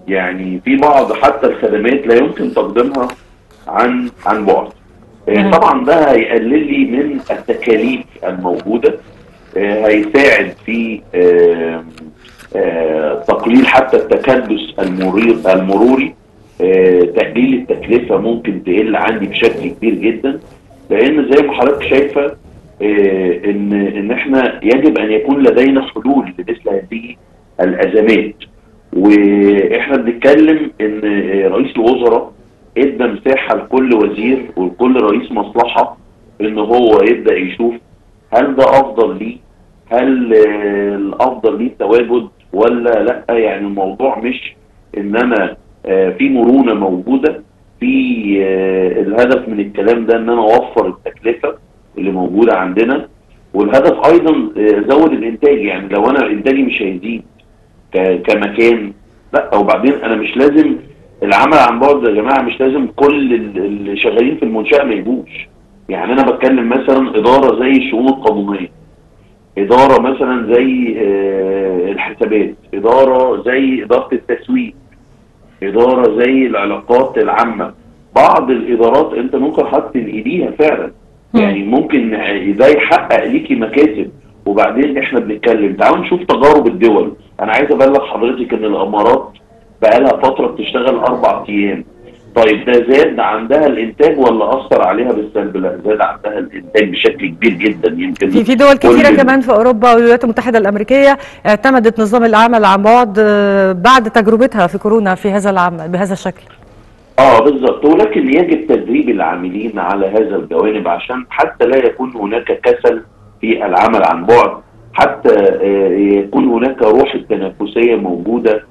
Speaker 17: يعني في بعض حتى الخدمات لا يمكن تقديمها عن عن بعد. آه، طبعا ده هيقلل لي من التكاليف الموجوده، آه، هيساعد في آه، آه، تقليل حتى التكدس المرير المروري، آه، تقليل التكلفه ممكن تقل عندي بشكل كبير جدا، لان زي ما حضرتك شايفه آه، ان ان احنا يجب ان يكون لدينا حلول لمثل هذه الازمات. واحنا بنتكلم ان رئيس الوزراء ادى مساحه لكل وزير ولكل رئيس مصلحه ان هو يبدا يشوف هل ده افضل ليه، هل آه، الافضل ليه التواجد ولا لا. يعني الموضوع مش ان انا آه، في مرونه موجوده، في آه، الهدف من الكلام ده ان انا اوفر التكلفه اللي موجوده عندنا، والهدف ايضا آه، زود الانتاج. يعني لو انا انتاجي مش هيزيد كمكان، لا. وبعدين انا مش لازم العمل عن بعد يا جماعه، مش لازم كل اللي شغالين في المنشاه ما يجوش. يعني انا بتكلم مثلا اداره زي الشؤون القانونيه، اداره مثلا زي آه الحسابات، اداره زي اداره التسويق، اداره زي العلاقات العامه. بعض الادارات انت ممكن حط ايديها فعلا، يعني ممكن ده يحقق ليكي مكاسب. وبعدين احنا بنتكلم، تعالوا نشوف تجارب الدول. انا عايز ابلغ حضرتك ان الامارات بقى لها فتره بتشتغل اربع ايام. طيب ده زاد عندها الانتاج ولا اثر عليها بالسلب؟ لا، زاد عندها الانتاج بشكل كبير جدا. يمكن
Speaker 16: في في دول كثيره كمان في اوروبا والولايات المتحده الامريكيه اعتمدت نظام العمل عن بعد بعد تجربتها في كورونا في هذا العمل بهذا الشكل.
Speaker 17: اه بالظبط، ولكن يجب تدريب العاملين على هذا الجوانب عشان حتى لا يكون هناك كسل في العمل عن بعد، حتى يكون هناك روح التنافسيه موجوده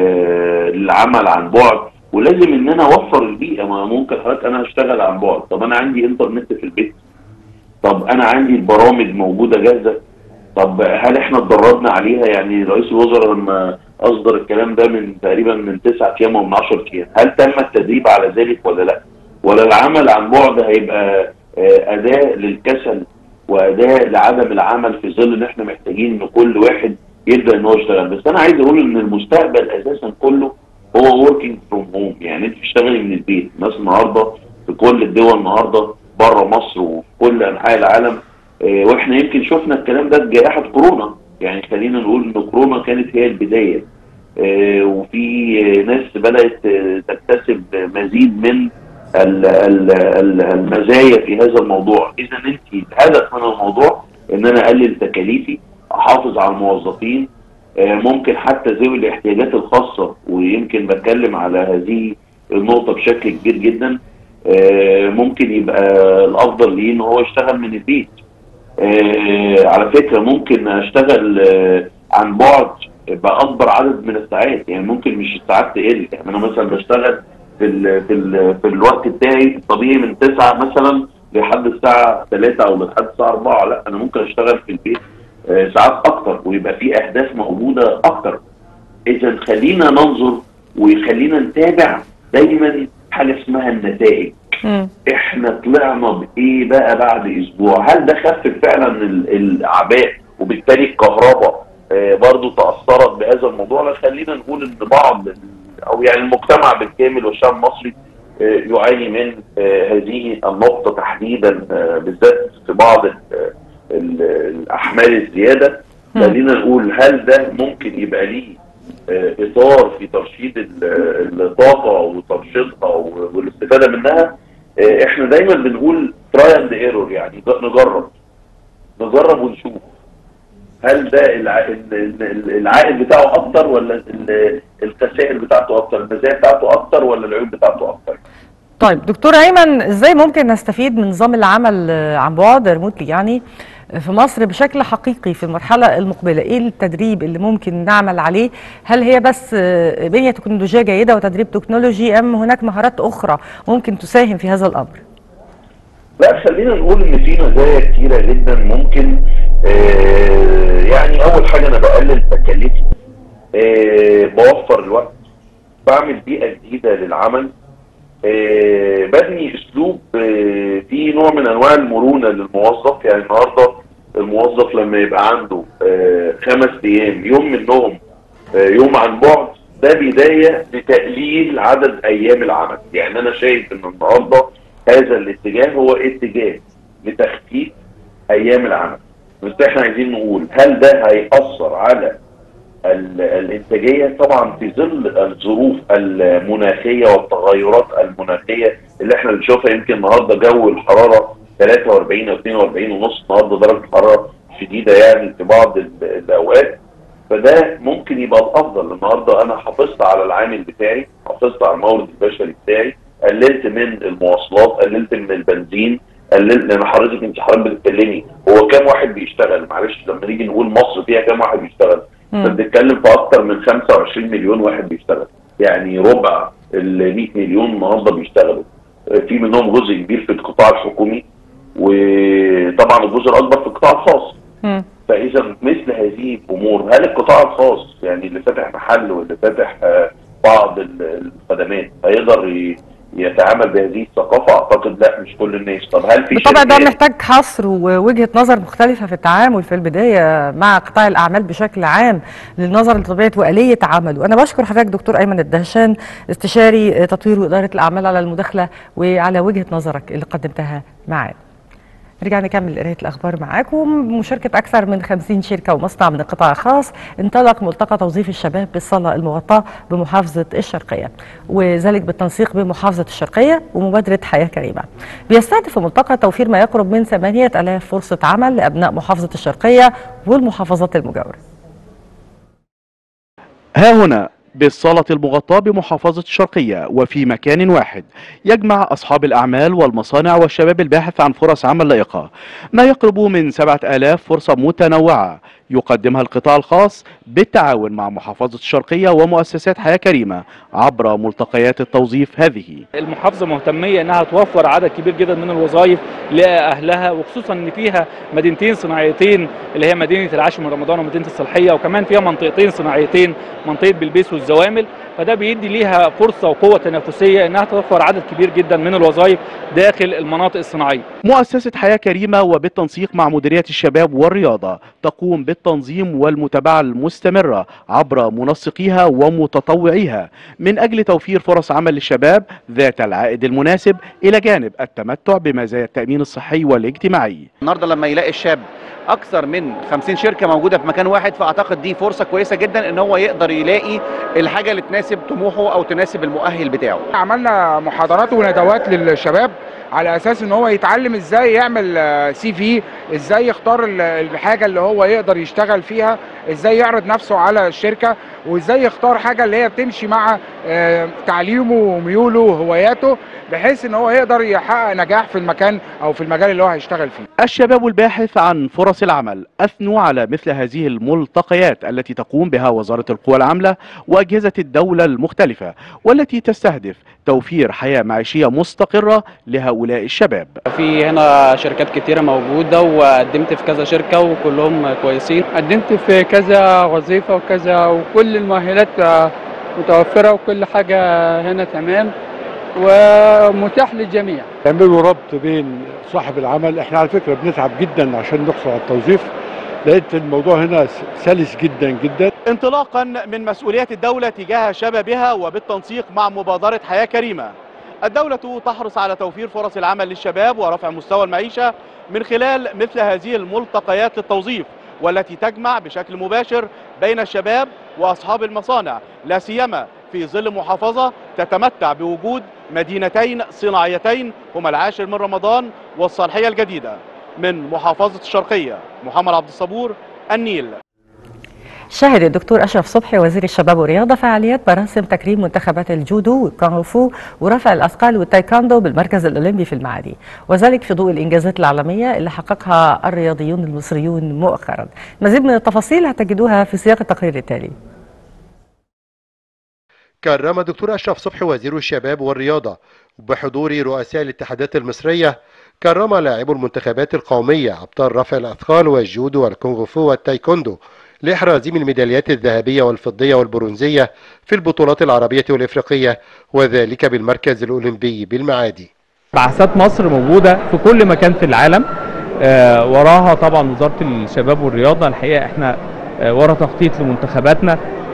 Speaker 17: للعمل عن بعد. ولازم ان انا اوفر البيئه. ما ممكن حضرتك انا هشتغل عن بعد، طب انا عندي انترنت في البيت، طب انا عندي البرامج موجوده جاهزه، طب هل احنا اتدربنا عليها؟ يعني رئيس الوزراء لما اصدر الكلام ده من تقريبا من تسعة ايام او من عشرة ايام، هل تم التدريب على ذلك ولا لا؟ ولا العمل عن بعد هيبقى اداه للكسل واداه لعدم العمل في ظل ان احنا محتاجين ان كل واحد يبدا ان هو يشتغل؟ بس انا عايز اقول ان المستقبل اساسا كله هو working from home. يعني انت بتشتغلي من البيت. الناس النهارده في كل الدول النهارده بره مصر وفي كل انحاء العالم، اه واحنا يمكن شفنا الكلام ده بجائحه كورونا. يعني خلينا نقول ان كورونا كانت هي البدايه، اه وفي ناس بدات تكتسب مزيد من ال ال ال المزايا في هذا الموضوع. اذا انت الهدف من الموضوع ان انا اقلل تكاليفي، احافظ على الموظفين، ممكن حتى ذوي الاحتياجات الخاصه، ويمكن بتكلم على هذه النقطه بشكل كبير جدا، ممكن يبقى الافضل ليه ان هو يشتغل من البيت. على فكره ممكن اشتغل عن بعد باكبر عدد من الساعات، يعني ممكن مش الساعات تقل. يعني انا مثلا بشتغل في ال في ال في الوقت بتاعي الطبيعي من تسعة مثلا لحد الساعه ثلاثة او لحد الساعه أربعة، لا انا ممكن اشتغل في البيت ساعات اكتر ويبقى في اهداف موجوده اكتر. اذا خلينا ننظر ويخلينا نتابع دايما حاجه اسمها النتائج. م. احنا طلعنا بايه بقى بعد اسبوع؟ هل ده خفف فعلا الاعباء وبالتالي الكهرباء آه برضو تاثرت بهذا الموضوع؟ لا، خلينا نقول ان بعض او يعني المجتمع بالكامل والشعب المصري آه يعاني من آه هذه النقطه تحديدا، آه بالذات في بعض الاحمال الزياده. خلينا نقول هل ده ممكن يبقى ليه اطار في ترشيد الطاقه وترشيدها والاستفاده منها؟ احنا دايما بنقول تراي اند ايرور، يعني نجرب نجرب ونشوف هل ده العائد بتاعه اكتر ولا الخسائر بتاعته اكتر، المزايا بتاعته اكتر ولا العيوب بتاعته اكتر.
Speaker 16: طيب دكتور ايمن، ازاي ممكن نستفيد من نظام العمل عن بعد ريموتلي يعني في مصر بشكل حقيقي في المرحله المقبله؟ ايه التدريب اللي ممكن نعمل عليه؟ هل هي بس بنيه تكنولوجيه جيده وتدريب تكنولوجي ام هناك مهارات اخرى ممكن تساهم في هذا الامر؟
Speaker 17: لا، خلينا نقول ان في مزايا كتيره جدا ممكن. آه يعني اول حاجه انا بقلل تكاليفي، آه بوفر الوقت، بعمل بيئه جديده للعمل، آه ببني اسلوب آه فيه نوع من انواع المرونه للموظف. يعني النهارده الموظف لما يبقى عنده آه خمس ايام يوم منهم آه يوم عن بعد، ده بدايه لتقليل عدد ايام العمل. يعني انا شايف ان النهارده هذا الاتجاه هو اتجاه لتخفيف ايام العمل. بس احنا عايزين نقول هل ده هيأثر على الانتاجيه؟ طبعا في ظل الظروف المناخيه والتغيرات المناخيه اللي احنا بنشوفها. يمكن النهارده جو الحراره ثلاثة وأربعين او اثنين وأربعين ونص، النهارده درجه الحراره شديده يعني في بعض الاوقات، فده ممكن يبقى الافضل. النهارده انا حافظت على العامل بتاعي، حافظت على المورد البشري بتاعي، قللت من المواصلات، قللت من البنزين، قللت. لان حضرتك انت حضرتك بتتكلمي هو كام واحد بيشتغل؟ معلش لما نيجي نقول مصر فيها كام واحد بيشتغل؟ بنتكلم في اكتر من خمسة وعشرين مليون واحد بيشتغل، يعني ربع ال مئة مليون النهارده بيشتغلوا. في منهم جزء كبير في القطاع الحكومي، وطبعا الجزء الاكبر في القطاع الخاص. م. فاذا مثل هذه الامور، هل القطاع الخاص يعني اللي فاتح محل واللي فاتح بعض الخدمات هيقدر يتعامل بهذه الثقافه؟ اعتقد لا، مش كل الناس. طب هل في
Speaker 16: بالطبع ده محتاج حصر ووجهه نظر مختلفه في التعامل في البدايه مع قطاع الاعمال بشكل عام للنظر لطبيعه واليه عمله. انا بشكر حضرتك دكتور ايمن الدهشان، استشاري تطوير واداره الاعمال، على المداخله وعلى وجهه نظرك اللي قدمتها معانا. نرجع نكمل قرايه الاخبار معاكم. مشاركه اكثر من خمسين شركه ومصنع من القطاع الخاص انطلق ملتقى توظيف الشباب بالصاله المغطاه بمحافظه الشرقيه، وذلك بالتنسيق بمحافظه الشرقيه ومبادره حياه كريمه. بيستهدف الملتقى توفير ما يقرب من ثمانية آلاف فرصه عمل لابناء محافظه الشرقيه والمحافظات المجاوره.
Speaker 18: ها هنا بالصالة المغطاة بمحافظة الشرقية وفي مكان واحد يجمع أصحاب الأعمال والمصانع والشباب الباحث عن فرص عمل لائقة ما يقرب من سبعة آلاف فرصة متنوعة يقدمها القطاع الخاص بالتعاون مع محافظة الشرقية ومؤسسات حياة كريمة عبر ملتقيات التوظيف هذه.
Speaker 19: المحافظة مهتمية أنها توفر عدد كبير جدا من الوظائف لأهلها، وخصوصا أن فيها مدينتين صناعيتين اللي هي مدينة العاشر من رمضان ومدينة الصالحية، وكمان فيها منطقتين صناعيتين، منطقة بلبيس والزوامل، فده بيدي ليها فرصة وقوة تنافسية أنها توفر عدد كبير جدا من الوظائف داخل المناطق الصناعية.
Speaker 18: مؤسسة حياة كريمة وبالتنسيق مع مديرية الشباب والرياضة تقوم بالتنظيم والمتابعة المستمرة عبر منسقيها ومتطوعيها من أجل توفير فرص عمل للشباب ذات العائد المناسب إلى جانب التمتع بمزايا التأمين الصحي والاجتماعي.
Speaker 20: النهارده لما يلاقي الشاب اكثر من خمسين شركه موجوده في مكان واحد، فاعتقد دي فرصه كويسه جدا ان هو يقدر يلاقي الحاجه اللي تناسب طموحه او تناسب المؤهل بتاعه.
Speaker 21: عملنا محاضرات وندوات للشباب على اساس ان هو يتعلم ازاي يعمل سي في، ازاي يختار الحاجه اللي هو يقدر يشتغل فيها، ازاي يعرض نفسه على الشركه، وازاي يختار حاجه اللي هي بتمشي مع تعليمه وميوله وهواياته، بحيث ان هو يقدر يحقق نجاح في المكان او في المجال اللي هو هيشتغل فيه.
Speaker 18: الشباب الباحث عن فرص العمل اثنوا على مثل هذه الملتقيات التي تقوم بها وزارة القوى العاملة واجهزة الدولة المختلفة، والتي تستهدف توفير حياة معيشية مستقرة لهؤلاء الشباب.
Speaker 22: في هنا شركات كتيرة موجودة وقدمت في كذا شركة وكلهم كويسين.
Speaker 23: قدمت في كذا وظيفة وكذا، وكل المؤهلات متوفرة وكل حاجة هنا تمام ومتاح للجميع.
Speaker 24: يعملوا ربط بين صاحب العمل. احنا على فكرة بنتعب جدا عشان نحصل على التوظيف، لقيت الموضوع هنا سلس جدا جدا.
Speaker 18: انطلاقا من مسؤوليات الدولة تجاه شبابها وبالتنسيق مع مبادرة حياة كريمة، الدولة تحرص على توفير فرص العمل للشباب ورفع مستوى المعيشة من خلال مثل هذه الملتقيات للتوظيف، والتي تجمع بشكل مباشر بين الشباب وأصحاب المصانع، لا سيما في ظل محافظة تتمتع بوجود مدينتين صناعيتين هما العاشر من رمضان والصالحية الجديدة. من محافظة الشرقية، محمد عبد الصبور، النيل.
Speaker 16: شهد الدكتور أشرف صبحي وزير الشباب والرياضة فعاليات مراسم تكريم منتخبات الجودو والكونغ فو ورفع الأثقال والتايكوندو بالمركز الأولمبي في المعادي، وذلك في ضوء الإنجازات العالمية اللي حققها الرياضيون المصريون مؤخرا. مزيد من التفاصيل هتجدوها في سياق التقرير التالي.
Speaker 25: كرم الدكتور أشرف صبحي وزير الشباب والرياضة بحضور رؤساء الاتحادات المصرية كرم لاعبو المنتخبات القومية أبطال رفع الأثقال والجودو والكونغ فو والتايكوندو لإحرازهم الميداليات الذهبية والفضية والبرونزية في البطولات العربية والإفريقية، وذلك بالمركز الأولمبي بالمعادي.
Speaker 26: بعثات مصر موجودة في كل مكان في العالم، آه وراها طبعا وزارة الشباب والرياضة. الحقيقة احنا آه ورا تخطيط لمنتخباتنا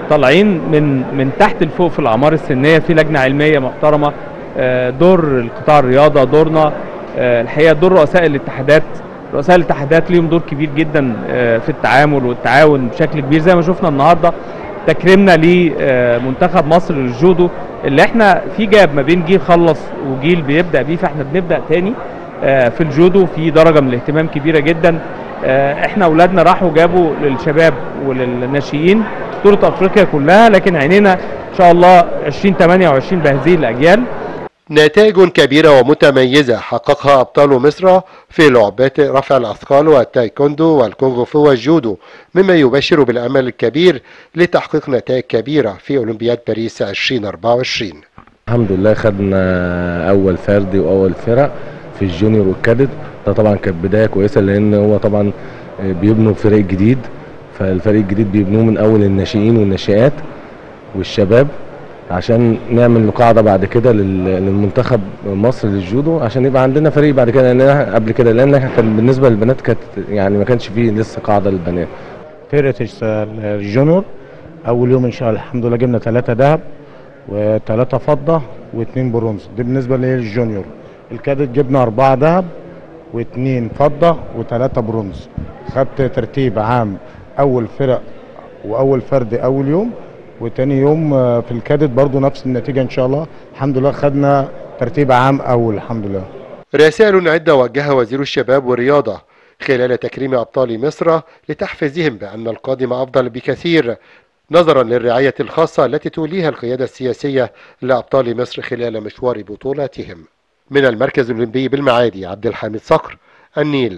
Speaker 26: طالعين من من تحت لفوق في الاعمار السنيه، في لجنه علميه محترمه. دور القطاع الرياضه، دورنا الحقيقه دور رؤساء الاتحادات. رؤساء الاتحادات ليهم دور كبير جدا في التعامل والتعاون بشكل كبير، زي ما شفنا النهارده تكريمنا لمنتخب مصر للجودو اللي احنا في جاب ما بين جيل خلص وجيل بيبدا بيه، فاحنا بنبدا تاني في الجودو في درجه من الاهتمام كبيره جدا. احنا اولادنا راحوا جابوا للشباب وللناشئين بطوله افريقيا كلها، لكن عينينا ان شاء الله ألفين وثمانية وعشرين بهذه الاجيال.
Speaker 25: نتائج كبيرة ومتميزة حققها أبطال مصر في لعبات رفع الأثقال والتايكوندو والكونغ فو والجودو، مما يبشر بالأمل الكبير لتحقيق نتائج كبيرة في أولمبياد باريس ألفين وأربعة وعشرين.
Speaker 1: الحمد لله خدنا أول فردي وأول فرق في الجونيور والكادت، ده طبعا كانت بداية كويسة لأن هو طبعا بيبنوا فريق جديد، فالفريق الجديد بيبنوه من أول الناشئين والناشئات والشباب عشان نعمل قاعده بعد كده للمنتخب مصر للجودو، عشان يبقى عندنا فريق بعد كده. لان قبل كده لان كان بالنسبه للبنات كانت يعني ما كانش فيه لسه قاعده للبنات.
Speaker 2: فرقه الجونيور اول يوم ان شاء الله الحمد لله جبنا ثلاثه ذهب وثلاثه فضه واثنين برونز، دي بالنسبه للجونيور. الكادت جبنا اربعه ذهب واثنين فضه وثلاثه برونز. خدت ترتيب عام اول فرق واول فرد اول يوم، وتاني يوم في الكادت برضو نفس النتيجة إن شاء الله. الحمد لله خدنا ترتيب عام أول الحمد لله.
Speaker 25: رسائل عدة وجهها وزير الشباب والرياضة خلال تكريم أبطال مصر لتحفيزهم بأن القادم أفضل بكثير، نظرا للرعاية الخاصة التي توليها القيادة السياسية لأبطال مصر خلال مشوار بطولاتهم. من المركز الأولمبي بالمعادي، عبد الحميد صقر، النيل.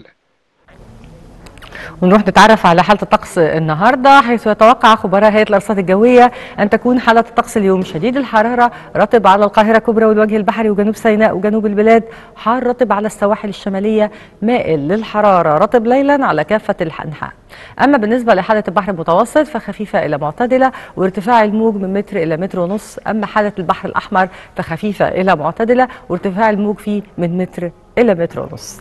Speaker 16: ونروح نتعرف على حالة الطقس النهاردة، حيث يتوقع خبراء هيئة الأرصاد الجوية أن تكون حالة الطقس اليوم شديد الحرارة، رطب على القاهرة الكبرى والوجه البحري وجنوب سيناء وجنوب البلاد، حار رطب على السواحل الشمالية، مائل للحرارة، رطب ليلا على كافة الأنحاء. أما بالنسبة لحالة البحر المتوسط فخفيفة إلى معتدلة وارتفاع الموج من متر إلى متر ونص. أما حالة البحر الأحمر فخفيفة إلى معتدلة وارتفاع الموج فيه من متر إلى متر ونص.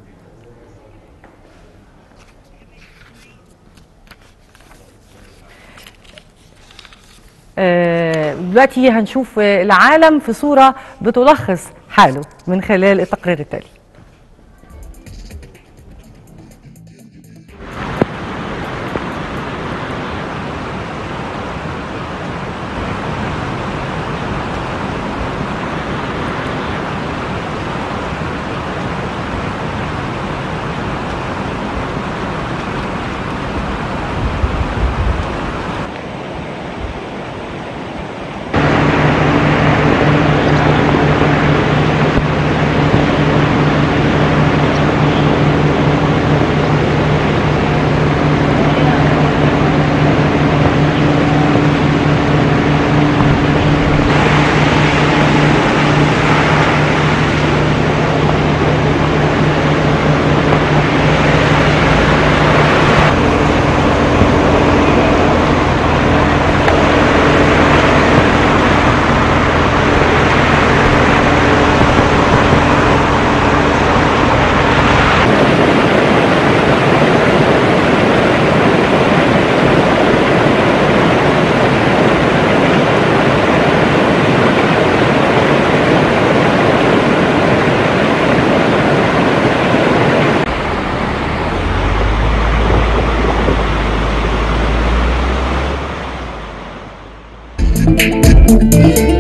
Speaker 16: دلوقتي هنشوف العالم في صورة بتلخص حاله من خلال التقرير التالي.
Speaker 3: Thank you.